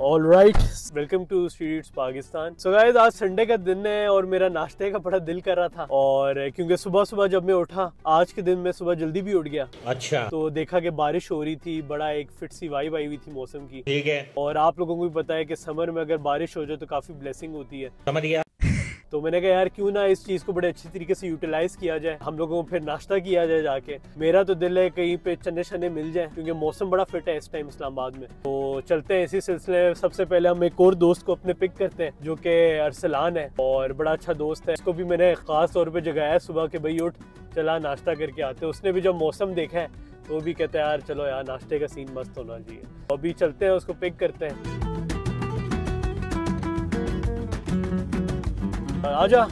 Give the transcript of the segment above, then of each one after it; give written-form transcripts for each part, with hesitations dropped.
Alright, welcome to streets Pakistan. So guys, आज Sunday का दिन है और मेरा नाश्ते का बड़ा दिल कर रहा था, और क्योंकि सुबह सुबह जब मैं उठा, आज के दिन मैं सुबह जल्दी भी उठ गया। अच्छा। तो देखा कि बारिश हो रही थी, बड़ा एक फिट सी वाइब आई हुई थी मौसम की। ठीक है। और आप लोगों को भी पता है कि समर में अगर बारिश हो जाए तो काफी ब्लेसिंग होती है। समझ गया। तो मैंने कहा यार क्यों ना इस चीज को बड़े अच्छी तरीके से यूटिलाइज किया जाए, हम लोगों को फिर नाश्ता किया जाए जाके। मेरा तो दिल है कहीं पे चने शने मिल जाए, क्योंकि मौसम बड़ा फिट है इस टाइम इस्लामाबाद में। तो चलते हैं इसी सिलसिले में। सबसे पहले हम एक और दोस्त को अपने पिक करते हैं जो कि अरसलान है और बड़ा अच्छा दोस्त है। इसको भी मैंने खास तौर पर जगाया है सुबह के भाई उठ चला नाश्ता करके आते। उसने भी जब मौसम देखा है तो वो भी कहता है यार चलो यार नाश्ते का सीन मस्त होना चाहिए। अभी चलते हैं, उसको पिक करते हैं। आजा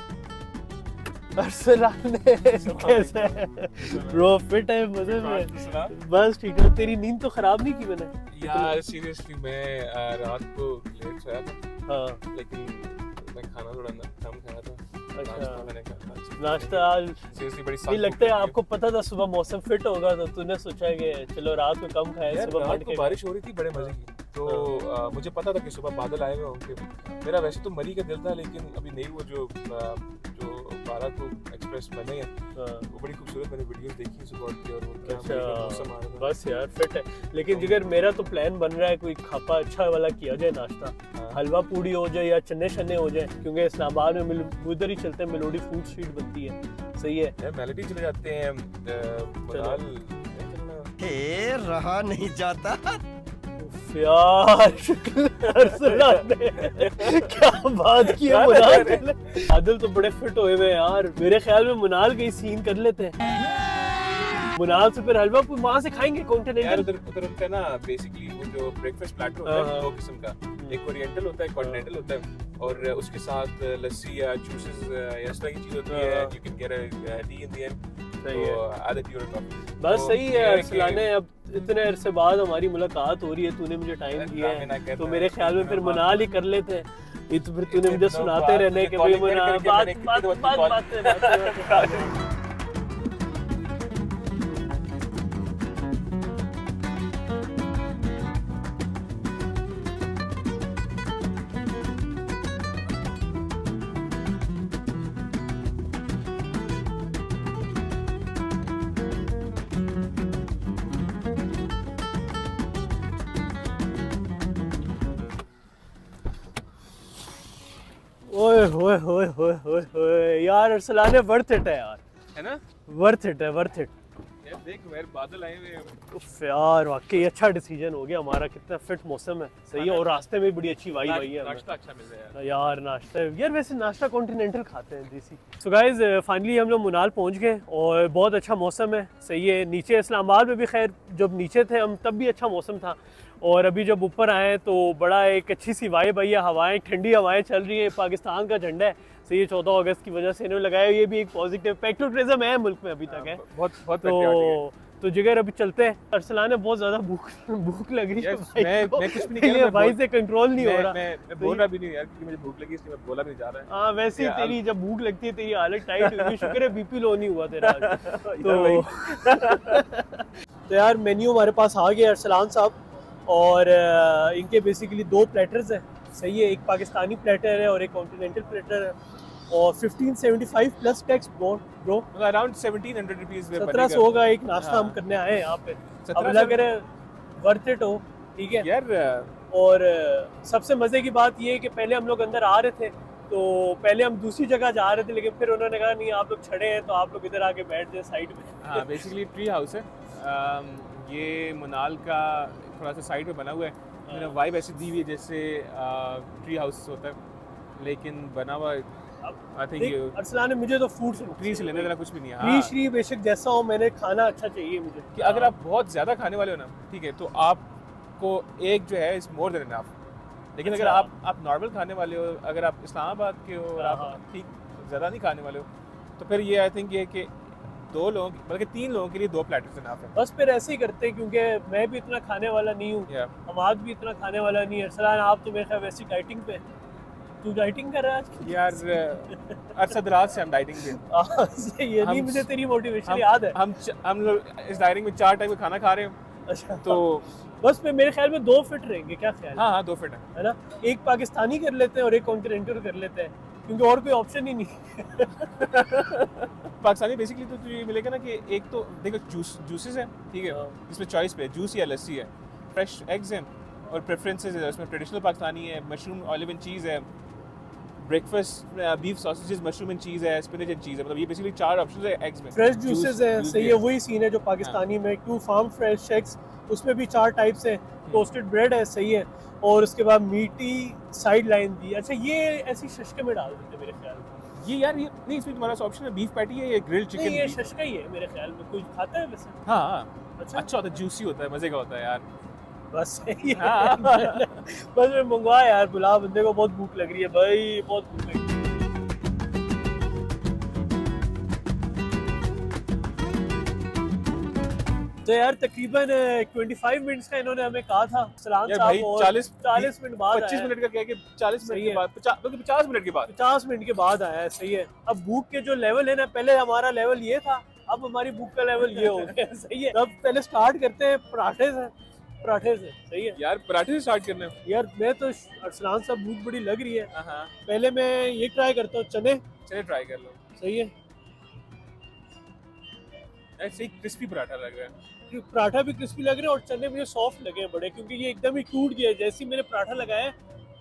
अरसलान कैसे है ब्रो? फिट है, मजे में? बस ठीक है। तेरी नींद तो खराब नहीं की मैंने यार, सीरियसली मैं रात को लेट सोया था। हाँ, लेकिन मैं खाना थोड़ा कम खाया था। अच्छा। मैंने खाया नाश्ता आज सीरियसली बड़ी नहीं लगता है आपको पता था सुबह मौसम फिट होगा तो तूने सोचा कि चलो रात को कम खाए। यार, सुबह रात को बारिश हो रही थी बड़े मजे की, तो मुझे पता था कि सुबह बादल आए हुए होंगे। मेरा वैसे तो मरी का दिल था, लेकिन अभी नहीं, वो जो 12 को एक्सप्रेस बने हैं वो बड़ी खूबसूरत मैंने वीडियोस देखी सुबह की, और वो क्या मौसम आ रहा था। बस यार फिट है। लेकिन जिगर मेरा तो प्लान बन रहा है कोई खापा अच्छा वाला किया जाए नाश्ता। हलवा पूड़ी हो जाए या चने शने हो जाए, क्योंकि इस्लामाबाद में उधर ही चलते हैं, मेलोडी फूड स्ट्रीट बनती है। सही है यार, मेलोडी चले जाते हैं। रहा नहीं जाता यार अरसलान ने क्या बात की है। मुनाल आदिल तो बड़े फिट हुए हुए यार। मेरे ख्याल में मुनाल का ही सीन कर लेते हैं। मुनाल से फिर हलवा वहाँ से खाएंगे कॉन्टिनेंटल। यार उधर उनका ना बेसिकली वो जो ब्रेकफास्ट प्लेटर होता है दो किस्म का, एक ओरिएंटल होता है, कॉन्टिनेंटल होता है, और उसके साथ लस्सी या जूसेस या इस तरह की चीज होती है। You can get a tea in the end. सही है, बस सही है। अरसलान ने अब इतने अरसे बाद हमारी मुलाकात हो रही है, तूने मुझे टाइम दिया है, तो मेरे ख्याल में फिर मुनाल ही कर लेते हैं। ये तो फिर तूने मुझे सुनाते रहने के भाई मुनाल बात ओए होए होए होए होए होए यार। अरसलान है वर्थ इट है यार, है ना? वर्थ इट है, वर्थ इट। यार देख यार, बादल आए हुए हैं। उफ यार, वाकई अच्छा डिसीजन हो गया हमारा। कितना फिट मौसम है, सही है। और रास्ते में बड़ी अच्छी वाइब आई है। नाश्ता अच्छा मिल रहा है यार नाश्ता यार, वैसे नाश्ता कॉन्टिनेंटल खाते हैं देसी। सो गाइस, फाइनली हम लोग मुनाल पहुंच गए और बहुत अच्छा मौसम है, सही है। नीचे इस्लामाबाद में भी, खैर जब नीचे थे हम तब भी अच्छा मौसम था, और अभी जब ऊपर आए तो बड़ा एक अच्छी सी वाइब आई है। हवाएं, ठंडी हवाएं चल रही है। पाकिस्तान का झंडा है, सही है, 14 अगस्त की वजह से इन्होंने लगाया। ये भी एक पॉजिटिव पैट्रियोटिज्म है मुल्क में अभी तक है। बहुत तो जिगर अभी चलते हैं। अरसलान है बहुत ज्यादा भूख लग रही है। मैं कुछ भी नहीं कह रहा, भाई से कंट्रोल नहीं हो रहा। मैं बोल रहा भी नहीं यार, क्योंकि मुझे भूख लगी इसलिए मैं बोला भी नहीं जा रहा है। हाँ, वैसे ही तेरी जब भूख लगती है तेरी हालत टाइट हुई। शुक्र है बीपी लो नहीं हुआ तेरा। तो यार मेन्यू हमारे पास आ गया अरसलान साहब, और इनके बेसिकली 2 प्लेटर्स हैं, सही है। एक पाकिस्तानी प्लेटर है और एक कॉन्टिनेंटल प्लेटर है, और 1575 plus tax bro, around 1700 rupees. 1700 होगा एक नाश्ता हम करने आए हैं यहाँ पे। अब लग रहा है वर्थ इट हो, ठीक है यार। और सबसे मजे की बात ये है कि पहले हम लोग अंदर आ रहे थे, तो पहले हम दूसरी जगह जा रहे थे, लेकिन फिर उन्होंने कहा नहीं आप लोग छड़े हैं तो आप लोग इधर आके बैठ जाए साइड में। हाँ, बेसिकली ट्री हाउस है। ये मुनाल का थोड़ा सा साइड पे बना हुआ है। मैंने वाइब ऐसी दी हुई है जैसे ट्री हाउस होता है, लेकिन बना हुआ आई थिंक। अरसलान ने मुझे तो फूड से ट्री से लेने देना कुछ भी नहीं है। ट्री श्री बेशक जैसा हो, मैंने खाना अच्छा चाहिए मुझे। कि अगर आप बहुत ज़्यादा खाने वाले हो ना, ठीक है, तो आपको एक जो है इज मोर देन इनफ। लेकिन अगर आप नॉर्मल खाने वाले हो, अगर आप इस्लामाबाद के हो और आप ठीक ज़्यादा नहीं खाने वाले हो, तो फिर ये आई थिंक ये कि 2 लोगों बल्कि 3 लोगों के लिए 2 प्लेटर्स इनफ है। बस फिर ऐसे ही करते हैं, क्योंकि मैं भी इतना खाने वाला नहीं हूँ, हमाद भी इतना खाने वाला नहीं है। अरसलान आप तो मेरे ख्याल वैसी डाइटिंग पे, तू डाइटिंग कर रहा है आज? यार अरसद रात से हम डाइटिंग पे। ये नहीं, मुझे तेरी मोटिवेशन याद है। हम लोग इस डाइटिंग में 4 टाइम का खाना खा रहे हैं। अच्छा। तो बस पे मेरे ख्याल में 2 फिट रहेंगे, क्या ख्याल हाँ हाँ 2 फिट है ना? एक पाकिस्तानी कर लेते हैं और एक कॉन्टिनेंटल कर लेते हैं, क्योंकि और कोई ऑप्शन ही नहीं। पाकिस्तानी बेसिकली तो तुझे मिलेगा ना कि एक तो देखो जूसेस है, ठीक है, इसमें चॉइस पे जूस या लस्सी है, फ्रेश एग्स हैं और प्रेफरेंसेस है, उसमें ट्रेडिशनल पाकिस्तानी है, मशरूम ऑलिव एंड चीज़ है, breakfast beef sausages mushroom and cheese है, स्पिनच एंड चीज़ है, मतलब ये बेसिकली 4 ऑप्शंस है एग्स में। फ्रेश जूसेस है, सही है, वही सीन है जो पाकिस्तानी में। टू फार्म फ्रेश एग्स, उसमें भी 4 टाइप्स हैं। टोस्टेड ब्रेड है, सही है, और उसके बाद मीटी साइड लाइन दी। अच्छा, ये ऐसी शशके में डाल देते मेरे ख्याल में। ये यार ये नहीं, इसमें तुम्हारा ऑप्शन है बीफ पैटी है या ग्रिल्ड चिकन। ये शशका ही है मेरे ख्याल में। कोई खाता है वैसे? हाँ अच्छा होता है, जूसी होता है, मजे का होता है यार। बस सही है। हाँ। बस मैं मंगवा यार, बुला, बंदे को बहुत भूख लग रही है भाई, बहुत भूख लग रही है। तो यार तकरीबन 25 मिनट्स का इन्होंने हमें कहा था सलाम यार साहब, भाई और 40 मिनट बाद 25 मिनट का क्या कि 40 मिनट सही के है। बाद 50 मिनट के बाद 50 मिनट के बाद आया है, सही है। अब भूख के जो लेवल है ना, पहले हमारा लेवल ये था, अब हमारी भूख का लेवल ये हो गया। सही है। अब पहले स्टार्ट करते हैं पराठे से, सही है यार पराठे से स्टार्ट करना है। यार। मैं तो अरसलान साहब भूख बड़ी लग रही है, हाँ पहले मैं ये ट्राई करता हूँ, चने। चलिए ट्राई कर लो। सही है, ऐसे ही क्रिस्पी पराठा लग रहा है। पराठा भी क्रिस्पी लग रहे हैं और चने मुझे सॉफ्ट लगे हैं बड़े, क्योंकि ये एकदम ही टूट गया जैसे ही मैंने पराठा लगाया।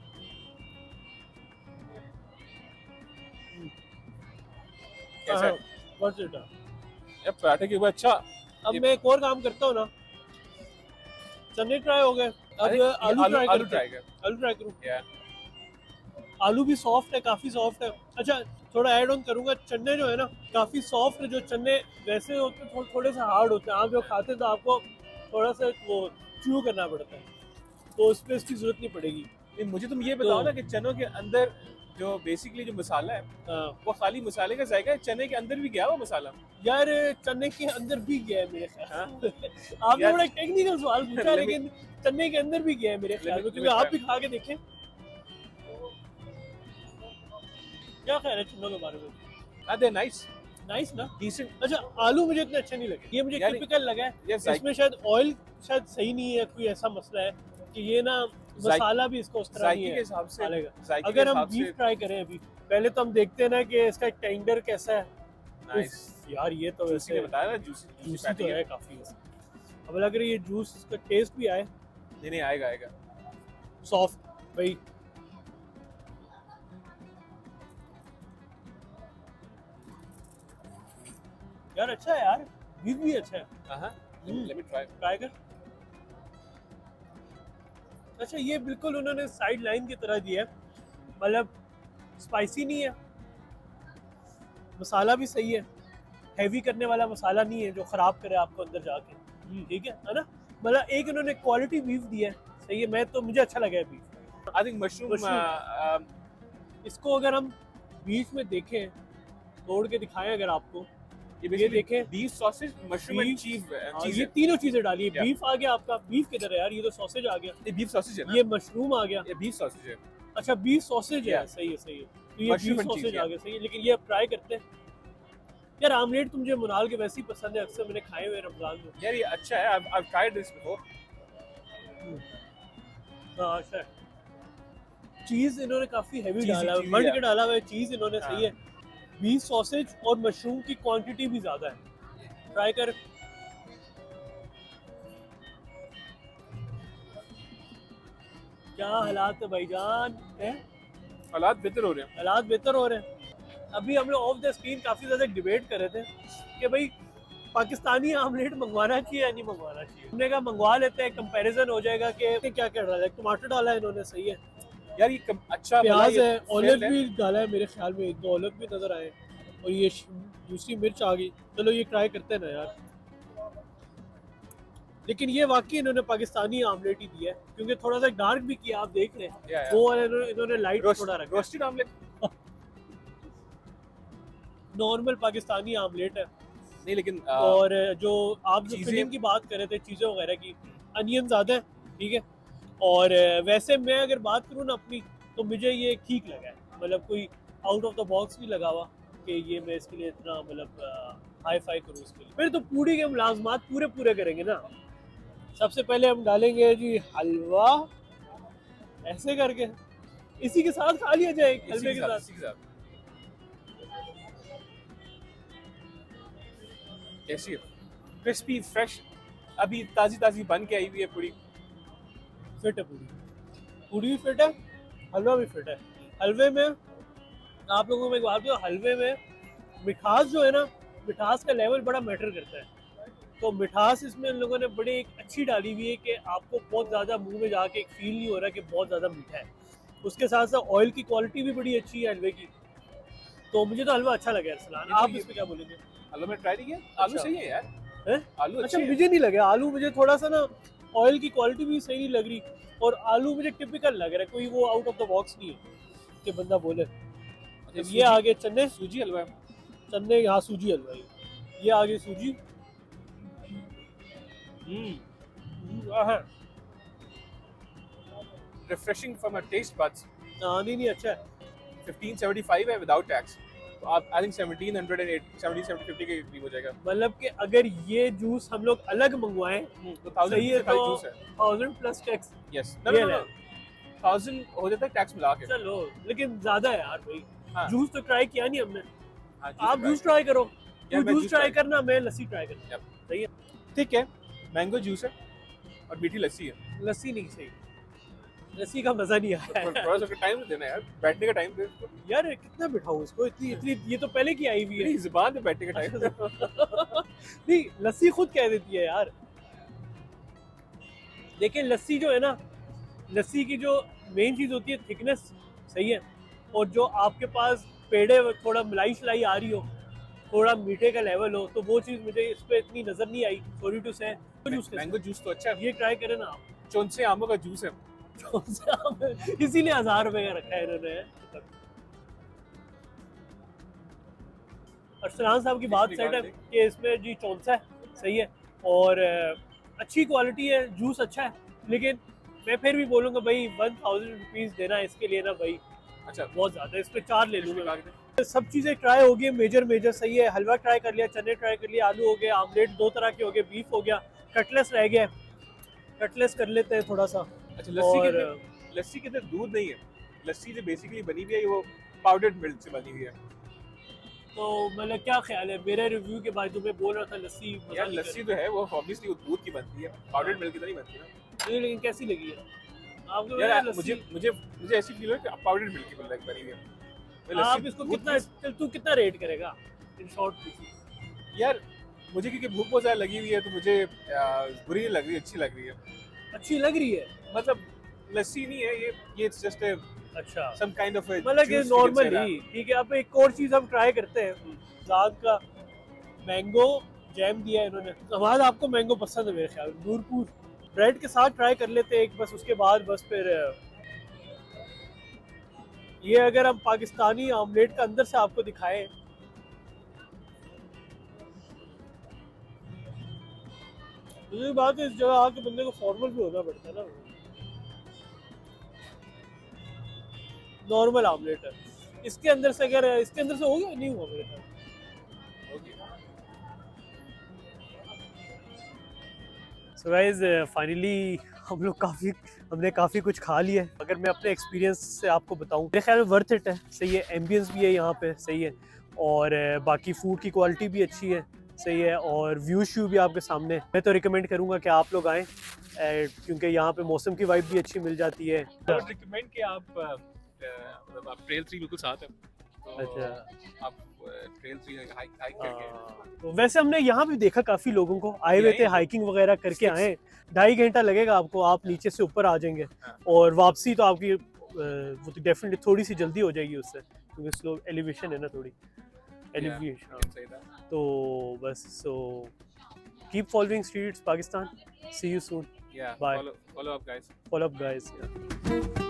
कैसा है? यार पराठे के ऊपर अच्छा। अब मैं एक और काम करता हूँ ना, चने ट्राई हो गए, अब आलू ट्राई करूँ। आलू भी सॉफ्ट है, काफी सॉफ्ट है। अच्छा, थोड़ा ऐड ऑन करूंगा, चने जो है ना काफी सॉफ्ट है। जो चने वैसे होते हैं थोड़े से हार्ड होते हैं, आप जो खाते हैं तो आपको थोड़ा सा वो च्यू करना पड़ता है, तो उस पर इसकी जरूरत नहीं पड़ेगी। नहीं, मुझे तुम ये बताओ ना कि चनों के अंदर जो बेसिकली जो मसाला है वो खाली मसाले का जायका है, चने के अंदर भी गया वो मसाला? यार चने के अंदर भी गया है मेरे ख्याल से। आपने बड़ा टेक्निकल सवाल पूछा, लेकिन चने के अंदर भी गया है मेरे ख्याल में, क्योंकि आप भी खा के देखें। क्या ख्याल है चनों के बारे में? नाइस ना, डिसेंट। अच्छा, आलू मुझे इतना अच्छा नहीं लगे, ये मुझे टिपिकल लगा है। इसमें शायद ऑयल शायद सही नहीं है, कोई ऐसा मसला है कि ये ना मसाला भी इसको उस तरह नहीं है के हिसाब से डालेगा। अगर हम बीफ ट्राई करें अभी, पहले तो हम देखते हैं ना कि इसका टेंडर कैसा है। नाइस यार ये तो वैसे बताया ना, जूसी तो है काफी। अब लग रही है जूस का टेस्ट भी आए। नहीं आएगा सॉफ्ट भाई। यार अच्छा है यार, बीफ भी अच्छा है। लेट मी ट्राई कर। अच्छा, ये बिल्कुल उन्होंने साइड लाइन की तरह दिया है, मतलब स्पाइसी नहीं है, मसाला भी सही है, हैवी करने वाला मसाला नहीं है जो खराब करे आपको अंदर जाके। ठीक है ना, मतलब एक इन्होंने क्वालिटी बीफ दिया है, सही है। मुझे अच्छा लगा है बीफ। आई थिंक मशरूम इसको अगर हम बीच में देखें, तोड़ के दिखाएं अगर आपको, ये देखें, बीफ सॉसेज मशरूम एंड चीज, ये तीनों चीजें डाली है। बीफ आ गया आपका, बीफ किधर है यार? ये तो सॉसेज आ गया। ये बीफ सॉसेज है ना? ये मशरूम आ गया। ये बीफ सॉसेज है। अच्छा, बीफ सॉसेज है, सही है। तो ये बीफ सॉसेज आ गया, सही है। लेकिन ये अब ट्राई करते हैं यार। आमलेट तो मुझे मुनाल के वैसे ही पसंद है, अक्सर मैंने खाए हुए रमजान में। यार ये अच्छा है, I've tried this before। हाँ, अच्छा है। चीज इन्होंने काफी हैवी डाला है, बंद के डाला हुआ है चीज इन्होंने, सही है। बीफ सॉसेज और मशरूम की क्वांटिटी भी ज्यादा है। ट्राई कर। क्या हालात है भाईजान? हालात बेहतर हो रहे हैं। हालात बेहतर हो रहे हैं। अभी हम लोग ऑफ द स्क्रीन काफी ज्यादा डिबेट कर रहे थे कि भाई पाकिस्तानी आमलेट मंगवाना चाहिए या नहीं मंगवाना चाहिए। हमने कहा मंगवा लेते हैं, कंपैरिजन हो जाएगा कि क्या क्या डाला है। टमाटर डाला है इन्होंने, सही है यार। ये अच्छा प्याज है, ऑलिव भी डाला है मेरे ख्याल में, 1-2 ऑलिव भी नजर आए, और ये दूसरी मिर्च आ गई। चलो ये ट्राई करते हैं ना यार। लेकिन ये वाकई इन्होंने पाकिस्तानी आमलेट ही दिया है, क्योंकि थोड़ा सा डार्क भी किया, आप देख लें। वो इन्होंने लाइट थोड़ा रखा। Roasted omelette normal Pakistani omelette है नहीं, लेकिन और जो आप जो फिलिंग की बात कर रहे थे, चीज़ें वगैरह की, अनियन ज़्यादा है, ठीक है। और वैसे मैं अगर बात करूँ ना अपनी, तो मुझे ये ठीक लगा है, मतलब कोई आउट ऑफ द बॉक्स नहीं लगा हुआ कि ये मैं इसके लिए इतना मतलब हाई फाई करूँ इसके लिए। फिर तो पूरी के मुलाजमात पूरे करेंगे ना, सबसे पहले हम डालेंगे जी हलवा, ऐसे करके इसी के साथ खा लिया जाए, हलवे के साथ। इसी के साथ कैसी है? क्रिस्पी फ्रेश, अभी ताजी ताजी बन के आई हुई है पूरी। फिट है पूरी, पूरी भी फिट है, हलवा भी फिट है। हलवे में आप लोगों को मैं एक बात बताऊं, हलवे में मिठास जो है ना, मिठास का लेवल बड़ा मैटर करता है। तो मिठास इसमें इन लोगों ने बड़ी एक अच्छी डाली हुई है कि आपको बहुत ज़्यादा मुंह में जाके एक फील नहीं हो रहा कि बहुत ज़्यादा मीठा है। उसके साथ साथ ऑयल की क्वालिटी भी बड़ी अच्छी है हलवे की। तो मुझे तो हलवा अच्छा लगा अरसलान, आप इस पे क्या बोलेंगे? आलू में ट्राई नहीं किया? आलू अच्छा। सही है यार। हैं? आलू अच्छा, अच्छे हैं। मुझे नहीं लगा आलू, मुझे थोड़ा सा ना ऑयल की क्वालिटी भी सही नहीं लग रही, और आलू मुझे टिपिकल लग रहा है, कोई वो आउट ऑफ द बॉक्स नहीं है कि बंदा बोले। अच्छा, जब ये आगे चने, सूजी हलवा है। चने यहाँ सूजी हलवा है, ये आगे सूजी। Refreshing from a taste buds. नहीं अच्छा है। 1575 है विदाउट टैक्स, तो आप आई थिंक 1750 के करीब हो जाएगा। मतलब कि अगर ये जूस हम लोग अलग मंगवाएं तो 1000 सही है, का तो जूस है। 1000 प्लस टैक्स। यस, ये नो 1000 हो जाता है टैक्स मिला के। चलो, लेकिन ज्यादा है यार भाई। हाँ। जूस तो ट्राई किया नहीं हमने, हाँ, आप जूस ट्राई करो। यार, तू मैं जूस जूस ट्राई try- करना, मैं लस्सी ट्राई करना। Yep. सही है। ठीक है, मैंगो जूस है और मीठी लस्सी है। लस्सी नहीं सही, लस्सी का मजा नहीं आया थोड़ा सा टाइम देना यार, बैठने का टाइम दे इसको। यार। कितना बिठाऊं इसको, इतनी इतनी, ये तो पहले की आई हुई है। मेरी जुबान पे बैठने का टाइम। नहीं, लस्सी खुद कह देती है यार। लेकिन लस्सी जो है ना, लस्सी की जो मेन चीज होती है थिकनेस, सही है। और जो आपके पास पेड़े थोड़ा मलाई शलाई आ रही हो, थोड़ा मीठे का लेवल हो, तो वो चीज मुझे इस पे इतनी नजर नहीं आई। Sorry to say. Mango juice तो अच्छा है। ये ट्राई करें ना आप। चौंसे आमों का जूस है। इसीलिए 1000 रुपए का रखा है इन्होंने। अरसलान साहब की बात सेट है कि इसमें जी चौंसा है, सही है, और अच्छी क्वालिटी है, जूस अच्छा है। लेकिन मैं फिर भी बोलूँगा भाई 1000 रुपीज़ देना इसके लिए ना भाई, अच्छा बहुत ज़्यादा। इस पे 4 ले लूँगा। सब चीज़ें ट्राई हो गई, मेजर सही है। हलवा ट्राई कर लिया, चने ट्राई कर लिया, आलू हो गया, आमलेट 2 तरह के हो गए, बीफ हो गया, कटलेस रह गया। कटलेस कर लेते हैं थोड़ा सा। अच्छा, और लस्सी के अंदर दूध नहीं है। लस्सी जो बेसिकली बनी हुई है वो पाउडर्ड मिल्क से बनी हुई है। तो मतलब क्या ख्याल है, मेरे रिव्यू के बाद जो मैं बोल रहा था लस्सी मजा यार नहीं लस्सी जो है वो ऑब्वियसली वो दूध की बनती है, पाउडर्ड मिल्क की तो नहीं बनती ना। कर- लेकिन कैसी लगी है आपको? यार लस्सी मुझे ऐसी फील है कि पाउडर्ड मिल्क की बनी हुई है। वो आप लस्सी इसको दूध कितना, की- चल तू कितना रेट करेगा इन शॉर्ट? यार मुझे क्योंकि भूख बहुत ज़्यादा लगी हुई है तो मुझे बुरी नहीं लग रही, अच्छी लग रही है। अच्छी लग रही है, मतलब लस्सी नहीं है ये इट्स जस्ट अच्छा, सम काइंड ऑफ मतलब कि नॉर्मल ही। ठीक है, अब एक और चीज़ हम ट्राई करते हैं। जाग का मैंगो जैम दिया है इन्होंने। हमारा आपको मैंगो पसंद है मेरे ख्याल, नूरपुर ब्रेड के साथ ट्राई कर लेते हैं एक, बस उसके बाद बस फिर ये अगर हम पाकिस्तानी ऑमलेट का अंदर से आपको दिखाएं, दूसरी बात है इस जगह आके बंदे को फॉर्मल भी होना पड़ता है ना। नॉर्मल ऑमलेट है, इसके अंदर से अगर इसके अंदर से हो गया नहीं हुआ मेरे ख्याल। सो गाइस फाइनली हमने काफ़ी कुछ खा लिया है। अगर मैं अपने एक्सपीरियंस से आपको बताऊं, मेरे ख्याल में वर्थ इट है। सही है, एम्बियंस भी है यहाँ पे, सही है, और बाकी फूड की क्वालिटी भी अच्छी है, सही है, और व्यू भी आपके सामने। मैं तो रिकमेंड करूँगा कि आप लोग आएँ, क्योंकि यहाँ पे मौसम की वाइब भी अच्छी मिल जाती है। रिकमेंड कि आप ट्रेल 3 बिल्कुल साथ है, तो अच्छा, आप ट्रेल 3 हाइक करके। तो वैसे हमने यहाँ भी देखा काफ़ी लोगों को आए हुए थे, हाइकिंग वगैरह करके आए। 2.5 घंटा लगेगा आपको, आप नीचे से ऊपर आ जाएंगे, और वापसी तो आपकी वो तो डेफिनेटली थोड़ी सी जल्दी हो जाएगी उससे, क्योंकि स्लो एलिवेशन है ना, थोड़ी एलिवेशन। तो बस, so keep following streets Pakistan, see you soon, Yeah, Bye. follow up guys. follow up guys, yeah.